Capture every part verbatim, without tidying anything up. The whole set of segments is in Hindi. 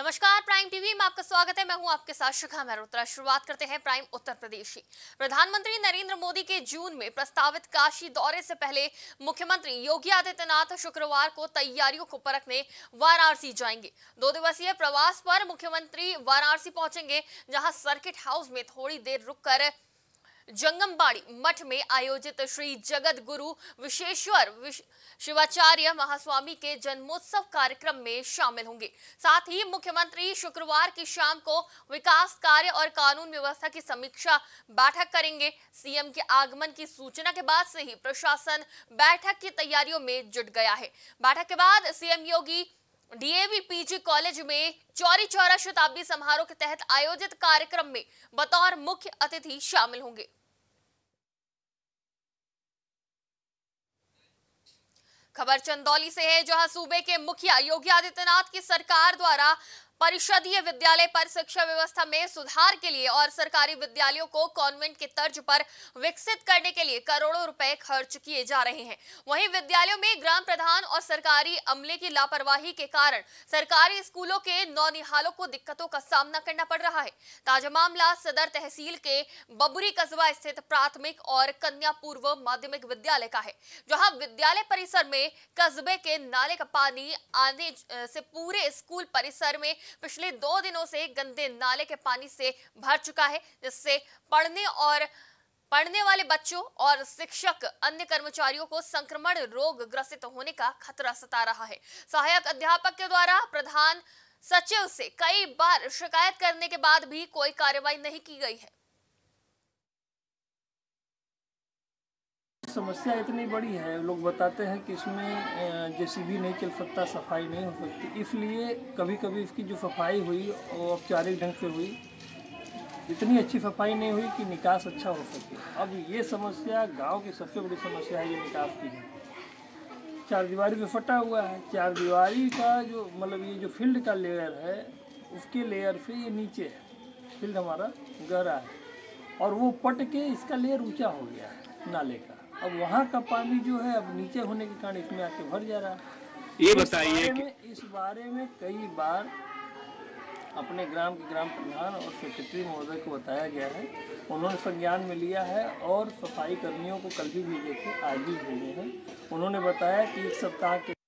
नमस्कार, प्राइम टीवी में आपका स्वागत है। मैं हूं आपके साथ शिखा मेहरोत्रा। शुरुआत करते हैं प्राइम उत्तर प्रदेश की। प्रधानमंत्री नरेंद्र मोदी के जून में प्रस्तावित काशी दौरे से पहले मुख्यमंत्री योगी आदित्यनाथ शुक्रवार को तैयारियों को परखने वाराणसी जाएंगे। दो दिवसीय प्रवास पर मुख्यमंत्री वाराणसी पहुंचेंगे, जहां सर्किट हाउस में थोड़ी देर रुककर जंगमबाड़ी मठ में आयोजित श्री जगत गुरु विश्वेश्वर शिवाचार्य महास्वामी के जन्मोत्सव कार्यक्रम में शामिल होंगे। साथ ही मुख्यमंत्री शुक्रवार की शाम को विकास कार्य और कानून व्यवस्था की समीक्षा बैठक करेंगे। सीएम के आगमन की सूचना के बाद से ही प्रशासन बैठक की तैयारियों में जुट गया है। बैठक के बाद CM Yogi DAV PG college में चौरी चौरा शताब्दी समारोह के तहत आयोजित कार्यक्रम में बतौर मुख्य अतिथि शामिल होंगे। खबर चंदौली से है, जहां सूबे के मुखिया योगी आदित्यनाथ की सरकार द्वारा परिषदीय विद्यालय पर शिक्षा व्यवस्था में सुधार के लिए और सरकारी विद्यालयों को कॉन्वेंट के तर्ज पर विकसित करने के लिए करोड़ों रुपए खर्च किए जा रहे हैं। वहीं विद्यालयों में ग्राम प्रधान और सरकारी अमले की लापरवाही के कारण सरकारी स्कूलों के नौनिहालों को दिक्कतों का सामना करना पड़ रहा है। ताजा मामला सदर तहसील के बबुरी कस्बा स्थित प्राथमिक और कन्या पूर्व माध्यमिक विद्यालय का है, जहां विद्यालय परिसर में कस्बे के नाले का पानी आने से पूरे स्कूल परिसर में पिछले दो दिनों से गंदे नाले के पानी से भर चुका है, जिससे पढ़ने और पढ़ने वाले बच्चों और शिक्षक अन्य कर्मचारियों को संक्रमण रोग ग्रसित होने का खतरा सता रहा है। सहायक अध्यापक के द्वारा प्रधान सचिव से कई बार शिकायत करने के बाद भी कोई कार्रवाई नहीं की गई है। समस्या इतनी बड़ी है, लोग बताते हैं कि इसमें जेसीबी नहीं चल सकता, सफाई नहीं हो सकती, इसलिए कभी कभी इसकी जो सफाई हुई वो औपचारिक ढंग से हुई, इतनी अच्छी सफाई नहीं हुई कि निकास अच्छा हो सके। अब ये समस्या गांव की सबसे बड़ी समस्या है, ये निकास की है। चार दीवारी पे फटा हुआ है, चार दीवारी का जो मतलब ये जो फील्ड का लेयर है उसके लेयर से ये नीचे है, फील्ड हमारा गहरा है और वो पट के इसका लेयर ऊँचा हो गया है नाले का। अब वहाँ का पानी जो है अब नीचे होने के कारण इसमें आके भर जा रहा है। ये बताइए कि इस बारे में कई बार अपने ग्राम के ग्राम प्रधान और सेक्रेटरी महोदय को बताया गया है, उन्होंने संज्ञान में लिया है और सफाई कर्मियों को कल भी भेजे थे, आज भी भेजे हैं। उन्होंने बताया कि एक सप्ताह के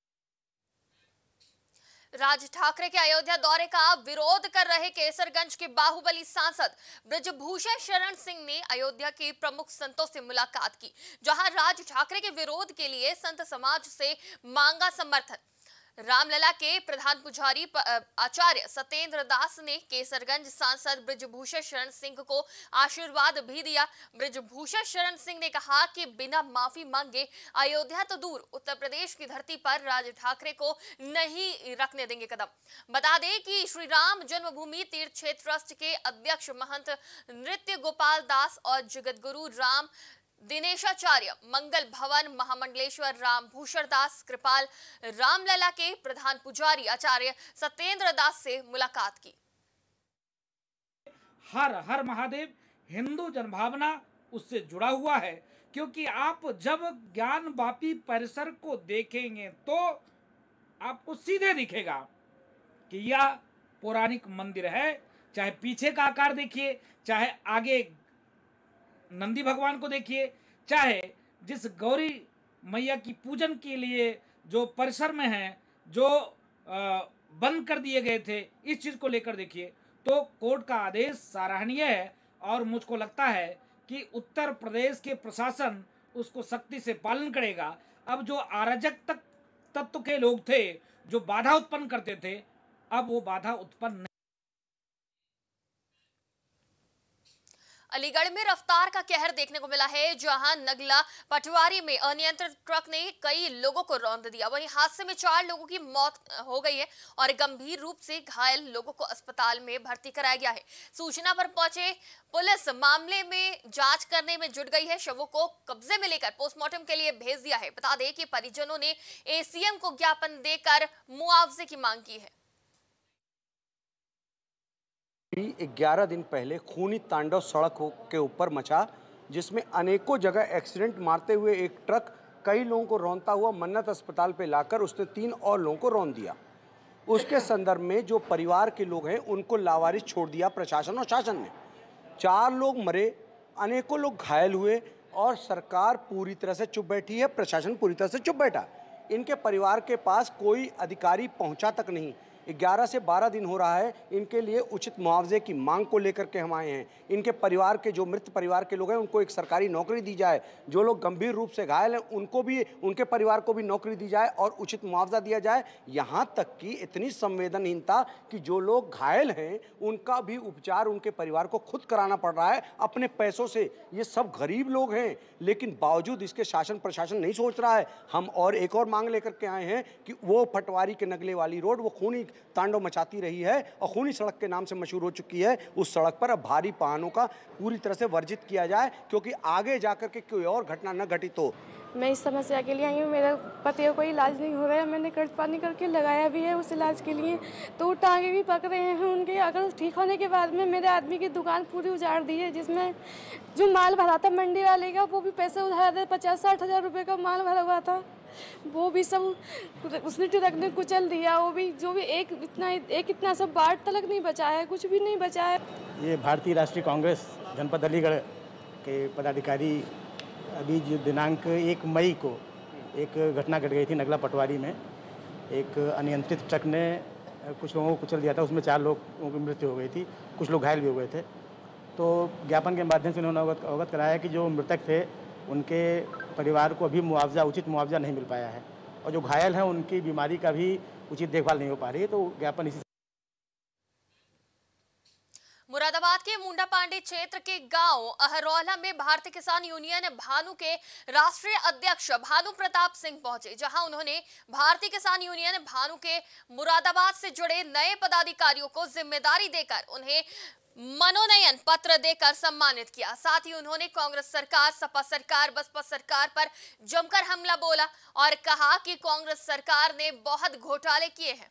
राज ठाकरे के अयोध्या दौरे का विरोध कर रहे केसरगंज के बाहुबली सांसद ब्रजभूषण शरण सिंह ने अयोध्या के प्रमुख संतों से मुलाकात की, जहां राज ठाकरे के विरोध के लिए संत समाज से मांगा समर्थन। रामलला के प्रधान पुजारी आचार्य सत्येंद्र दास ने केसरगंज सांसद ब्रजभूषण शरण सिंह को आशीर्वाद भी दिया। ब्रजभूषण शरण सिंह ने कहा कि बिना माफी मांगे अयोध्या तो दूर, उत्तर प्रदेश की धरती पर राज ठाकरे को नहीं रखने देंगे कदम। बता दें कि श्री राम जन्मभूमि तीर्थ क्षेत्र ट्रस्ट के अध्यक्ष महंत नृत्य गोपाल दास और जगत गुरु राम दिनेशाचार्य मंगल भवन महामंडलेश्वर राम भूषण दास कृपाल रामलला के प्रधान पुजारी आचार्य सत्येंद्र दास से मुलाकात की। हर हर महादेव हिंदू जनभावना उससे जुड़ा हुआ है, क्योंकि आप जब ज्ञान वापी परिसर को देखेंगे तो आपको सीधे दिखेगा कि यह पौराणिक मंदिर है। चाहे पीछे का आकार देखिए, चाहे आगे नंदी भगवान को देखिए, चाहे जिस गौरी मैया की पूजन के लिए जो परिसर में है, जो बंद कर दिए गए थे, इस चीज को लेकर देखिए तो कोर्ट का आदेश सराहनीय है और मुझको लगता है कि उत्तर प्रदेश के प्रशासन उसको सख्ती से पालन करेगा। अब जो अराजक तक तत्व के लोग थे जो बाधा उत्पन्न करते थे, अब वो बाधा उत्पन्न नहीं। अलीगढ़ में रफ्तार का कहर देखने को मिला है, जहां नगला पटवारी में अनियंत्रित ट्रक ने कई लोगों को रौंद दिया। वहीं हादसे में चार लोगों की मौत हो गई है और गंभीर रूप से घायल लोगों को अस्पताल में भर्ती कराया गया है। सूचना पर पहुंचे पुलिस मामले में जांच करने में जुट गई है। शवों को कब्जे में लेकर पोस्टमार्टम के लिए भेज दिया है। बता दें कि परिजनों ने एसीएम को ज्ञापन देकर मुआवजे की मांग की है। ग्यारह दिन पहले खूनी तांडव सड़क के ऊपर मचा, जिसमें अनेकों जगह एक्सीडेंट मारते हुए एक ट्रक कई लोगों को रौंदता हुआ मन्नत अस्पताल पे लाकर उसने तीन और लोगों को रौंद दिया। उसके संदर्भ में जो परिवार के लोग हैं उनको लावारिस छोड़ दिया प्रशासन और शासन ने। चार लोग मरे, अनेकों लोग घायल हुए और सरकार पूरी तरह से चुप बैठी है, प्रशासन पूरी तरह से चुप बैठा। इनके परिवार के पास कोई अधिकारी पहुंचा तक नहीं। ग्यारह से बारह दिन हो रहा है, इनके लिए उचित मुआवजे की मांग को लेकर के हम आए हैं। इनके परिवार के जो मृत परिवार के लोग हैं उनको एक सरकारी नौकरी दी जाए, जो लोग गंभीर रूप से घायल हैं उनको भी, उनके परिवार को भी नौकरी दी जाए और उचित मुआवजा दिया जाए। यहाँ तक कि इतनी संवेदनहीनता कि जो लोग घायल हैं उनका भी उपचार उनके परिवार को खुद कराना पड़ रहा है अपने पैसों से। ये सब गरीब लोग हैं, लेकिन बावजूद इसके शासन प्रशासन नहीं सोच रहा है। हम और एक और मांग लेकर के आए हैं कि वो पटवारी के नगले वाली रोड, वो खूनी तांडव मचाती रही है और खूनी सड़क के नाम से मशहूर हो चुकी है, उस सड़क पर अब भारी वाहनों का पूरी तरह से वर्जित किया जाए, क्योंकि आगे जाकर के कोई और घटना न घटित हो। मैं इस समस्या के लिए आई हूँ। मेरे पति का कोई इलाज नहीं हो रहा है। मैंने कर्ज पानी करके लगाया भी है उस इलाज के लिए, तो टांगे भी पक रहे हैं उनके। अगर ठीक होने के बाद में मेरे आदमी की दुकान पूरी उजाड़ दी है, जिसमें जो माल भरा था मंडी वाले का, वो भी पैसे उधार दे, पचास साठ हज़ार रुपये का माल भरा हुआ था, वो भी सब उसने ट्रक ने कुचल दिया। वो भी जो भी एक इतना एक इतना सब बाट तलक नहीं बचा है, कुछ भी नहीं बचा है। ये भारतीय राष्ट्रीय कांग्रेस जनपद अलीगढ़ के पदाधिकारी अभी जो दिनांक एक मई को एक घटना घट गई थी नगला पटवारी में। एक अनियंत्रित ट्रक ने कुछ लोगों को कुचल दिया था, उसमें चार लोगों की मृत्यु हो गई थी, कुछ लोग घायल भी हो गए थे। तो ज्ञापन के माध्यम से उन्होंने अवगत अवगत कराया कि जो मृतक थे उनके परिवार को अभी मुआवजा उचित मुआवजा नहीं मिल पाया है, और जो घायल हैं उनकी बीमारी का भी उचित देखभाल नहीं हो पा रही है। तो ज्ञापन इसी मुरादाबाद के मुंडा पांडे क्षेत्र के गांव अहरौला में भारतीय किसान यूनियन भानु के राष्ट्रीय अध्यक्ष भानु प्रताप सिंह पहुंचे, जहां उन्होंने भारतीय किसान यूनियन भानु के मुरादाबाद से जुड़े नए पदाधिकारियों को जिम्मेदारी देकर उन्हें मनोनयन पत्र देकर सम्मानित किया। साथ ही उन्होंने कांग्रेस सरकार, सपा सरकार, बसपा सरकार पर जमकर हमला बोला और कहा कि कांग्रेस सरकार ने बहुत घोटाले किए हैं।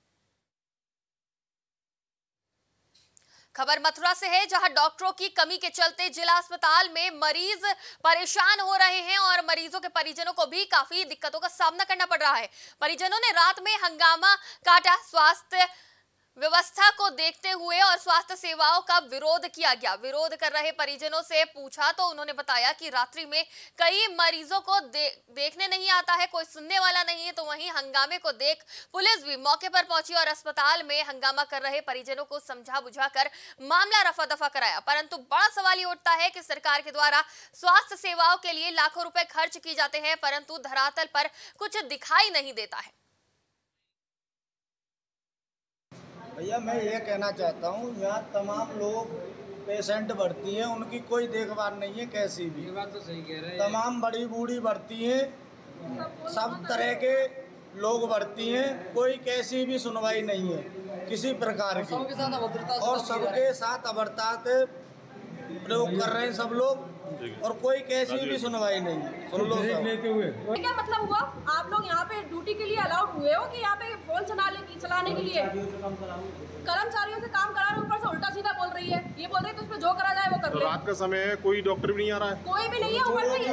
खबर मथुरा से है, जहां डॉक्टरों की कमी के चलते जिला अस्पताल में मरीज परेशान हो रहे हैं और मरीजों के परिजनों को भी काफी दिक्कतों का सामना करना पड़ रहा है। परिजनों ने रात में हंगामा काटा, स्वास्थ्य व्यवस्था को देखते हुए और स्वास्थ्य सेवाओं का विरोध किया गया। विरोध कर रहे परिजनों से पूछा तो उन्होंने बताया कि रात्रि में कई मरीजों को दे, देखने नहीं आता है, कोई सुनने वाला नहीं है। तो वहीं हंगामे को देख पुलिस भी मौके पर पहुंची और अस्पताल में हंगामा कर रहे परिजनों को समझा बुझाकर मामला रफा दफा कराया। परंतु बड़ा सवाल ये उठता है कि सरकार के द्वारा स्वास्थ्य सेवाओं के लिए लाखों रुपए खर्च किए जाते हैं, परंतु धरातल पर कुछ दिखाई नहीं देता है। भैया मैं ये कहना चाहता हूँ, यहाँ तमाम लोग पेशेंट भर्ती हैं, उनकी कोई देखभाल नहीं है कैसी भी। ये बात तो सही कह रहे हैं। तमाम बड़ी बूढ़ी भर्ती हैं, सब तरह के लोग भर्ती हैं, कोई कैसी भी सुनवाई नहीं है किसी प्रकार की, और सबके साथ अभद्रता के प्रयोग कर रहे हैं सब लोग, और कोई कैसी भी सुनवाई नहीं है। सुन लो सब। क्या मतलब हुआ, आप लोग यहाँ पे ड्यूटी के लिए अलाउड हुए हो कि यहाँ पे फोन चलाने चलाने के लिए कर्मचारियों से काम करा रहे, ऊपर से उल्टा सीधा बोल रही है। ये बोल रही है तो उसमें जो करा जाए वो कर ले। रात का समय है, कोई डॉक्टर भी नहीं आ रहा है, कोई भी नहीं है। ऊपर से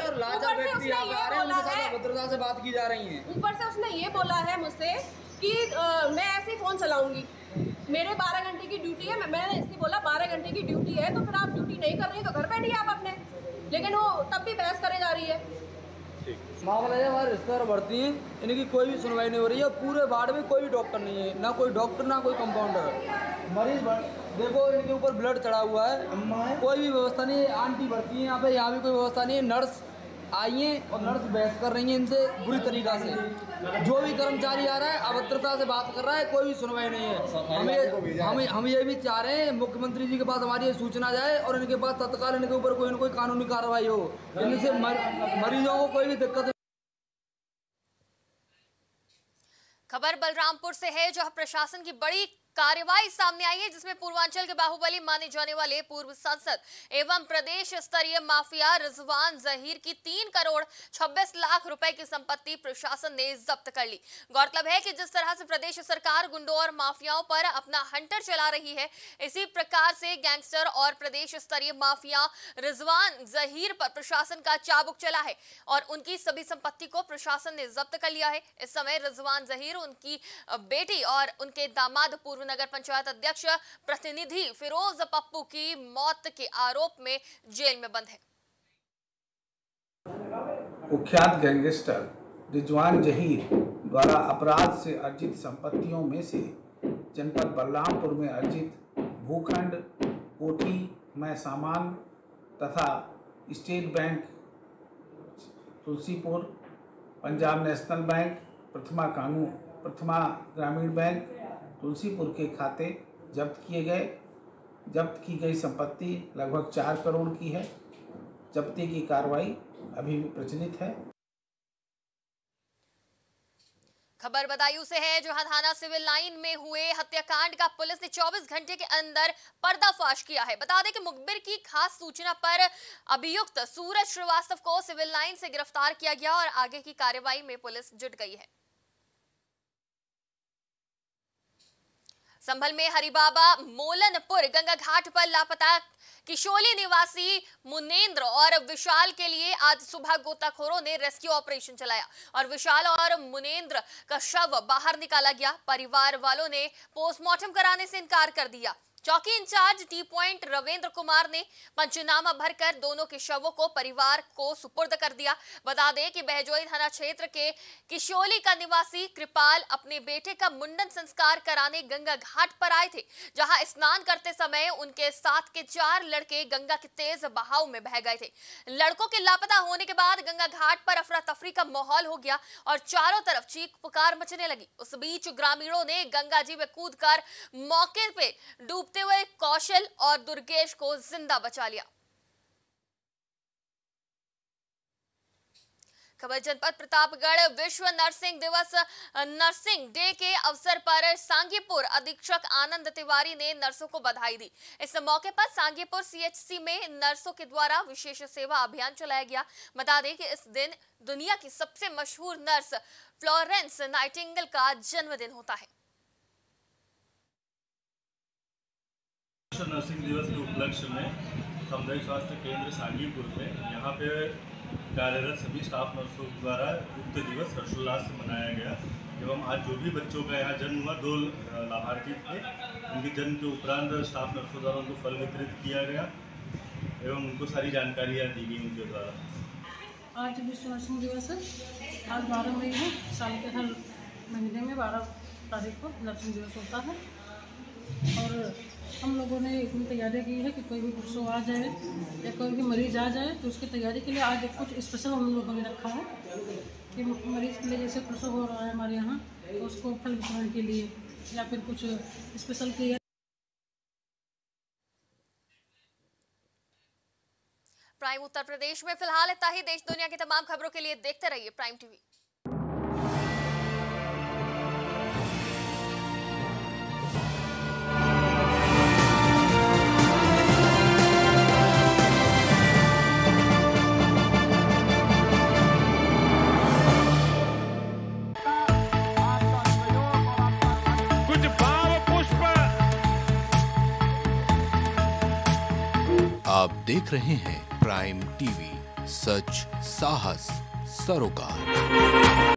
भद्रता से बात की जा रही है। ऊपर से उसने ये बोला है मुझसे कि मैं ऐसे ही फोन चलाऊंगी, मेरे बारह घंटे की ड्यूटी है। मैंने इससे बोला बारह घंटे की ड्यूटी है तो फिर आप ड्यूटी नहीं कर रही है तो घर बैठिए आप अपने, लेकिन वो तब भी बहस करे जा रही है। मामला है हमारे रिश्तेदार भर्ती हैं, इनकी कोई भी सुनवाई नहीं हो रही है। पूरे वार्ड में कोई भी डॉक्टर नहीं है, ना कोई डॉक्टर ना कोई कंपाउंडर। मरीज देखो इनके ऊपर ब्लड चढ़ा हुआ है, कोई भी व्यवस्था नहीं है। आंटी भर्ती है यहाँ पे, यहाँ भी कोई व्यवस्था नहीं है। नर्स आई हैं और नर्स बहस कर रही हैं इनसे बुरी तरीका से। जो भी कर्मचारी आ रहा है अभद्रता से बात कर रहा है, कोई भी सुनवाई नहीं है। हम ये हम हम ये भी चाह रहे हैं मुख्यमंत्री जी के पास हमारी ये सूचना जाए और इनके पास तत्काल इनके ऊपर कोई न कोई कानूनी कार्रवाई हो, इनसे मर, मरीजों को कोई भी दिक्कत। खबर बलरामपुर से है, जहां प्रशासन की बड़ी कार्रवाई सामने आई है, जिसमें पूर्वांचल के बाहुबली माने जाने वाले पूर्व सांसद एवं प्रदेश स्तरीय माफिया रिजवान जहीर की तीन करोड़ छब्बीस लाख रुपए की संपत्ति प्रशासन ने जब्त कर ली। गौरतलब है कि जिस तरह से प्रदेश सरकार गुंडों और माफियाओं पर अपना हंटर चला रही है, इसी प्रकार से गैंगस्टर और प्रदेश स्तरीय माफिया रिजवान जहीर पर प्रशासन का चाबुक चला है और उनकी सभी संपत्ति को प्रशासन ने जब्त कर लिया है। इस समय रिजवान जहीर, उनकी बेटी और उनके दामाद पूर्व नगर पंचायत अध्यक्ष प्रतिनिधि फिरोज पप्पू की मौत के आरोप में जेल में बंद है। कुख्यात गैंगस्टर रिजवान जहीर द्वारा अपराध से अर्जित संपत्तियों में से जनपद बलरामपुर में अर्जित भूखंड, कोठी में सामान तथा state bank Tulsipur, Punjab national bank, Prathama कानून प्रथमा ग्रामीण बैंक तुलसीपुर के खाते जब्त किए गए। जब्त की गई संपत्ति लगभग चार करोड़ की है। जब्ती की कार्रवाई अभी भी प्रचलित है। खबर बदायूं से है, जहां थाना सिविल लाइन में हुए हत्याकांड का पुलिस ने चौबीस घंटे के अंदर पर्दाफाश किया है। बता दें कि मुखबिर की खास सूचना पर अभियुक्त सूरज श्रीवास्तव को सिविल लाइन से गिरफ्तार किया गया और आगे की कार्रवाई में पुलिस जुट गई है। संभल में हरिबाबा मोलनपुर गंगा घाट पर लापता किशोली निवासी मुनेंद्र और विशाल के लिए आज सुबह गोताखोरों ने रेस्क्यू ऑपरेशन चलाया और विशाल और मुनेंद्र का शव बाहर निकाला गया। परिवार वालों ने पोस्टमार्टम कराने से इनकार कर दिया। चौकी incharge T point Ravindra Kumar ने पंचनामा भरकर दोनों के शवों को परिवार को सुपुर्द कर दिया। बता दें कि बहजोई थाना क्षेत्र के किशोली का निवासी कृपाल अपने बेटे का मुंडन संस्कार कराने गंगा घाट पर आए थे, जहां स्नान करते समय उनके साथ के चार लड़के गंगा के तेज बहाव में बह गए थे। लड़कों के लापता होने के बाद गंगा घाट पर अफरा तफरी का माहौल हो गया और चारों तरफ चीख पुकार मचने लगी। उस बीच ग्रामीणों ने गंगा जी में कूदकर मौके पे डूब हुए कौशल और दुर्गेश को जिंदा बचा लिया। खबर जनपद प्रतापगढ़ विश्व नर्सिंग दिवस नर्सिंग डे के अवसर पर सांगीपुर अधीक्षक आनंद तिवारी ने नर्सों को बधाई दी। इस मौके पर सांगीपुर सीएचसी में नर्सों के द्वारा विशेष सेवा अभियान चलाया गया। बता दें कि इस दिन दुनिया की सबसे मशहूर नर्स फ्लोरेंस नाइटिंगेल का जन्मदिन होता है। विश्व नर्सिंग दिवस के उपलक्ष्य में सामुदायिक स्वास्थ्य केंद्र सांगीपुर में यहाँ पे कार्यरत सभी स्टाफ नर्सों द्वारा उक्त दिवस हर्षोल्लास से मनाया गया एवं आज जो भी बच्चों का यहाँ जन्म हुआ, दो लाभार्थी थे, उनके जन्म के उपरांत स्टाफ नर्सों द्वारा उनको फल वितरित किया गया एवं उनको सारी जानकारियाँ दी गई उनके द्वारा। आज विश्व नर्सिंग दिवस है। आज बारह मई है। साल के हर महीने में बारह तारीख को नर्सिंग दिवस होता है और हम लोगों ने इतनी तैयारी की है कि कोई भी प्रसव आ जाए या कोई भी मरीज़ आ जाए तो उसकी तैयारी के लिए आज कुछ स्पेशल हम लोगों ने रखा है कि मरीज़ के लिए जैसे प्रसव हो रहा है हमारे यहाँ, तो उसको फल वितरण के लिए या फिर कुछ स्पेशल के। प्राइम उत्तर प्रदेश में फिलहाल इतना ही। देश दुनिया की तमाम खबरों के लिए देखते रहिए प्राइम टीवी। आप देख रहे हैं प्राइम टीवी, सच साहस सरोकार।